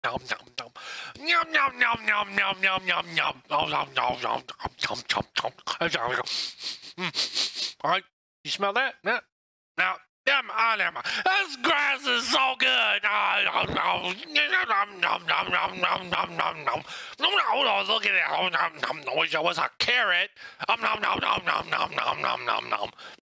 Nom nom nom. Nom nom nom nom nom nom nom nom. Nom nom nom nom nom nom nom nom. All right, you smell that? Yeah. Now, this grass is so good. Nom nom nom nom nom nom nom nom nom. No, look at it. Nom nom nom. I wish I was a carrot. Nom nom nom nom nom nom nom nom nom.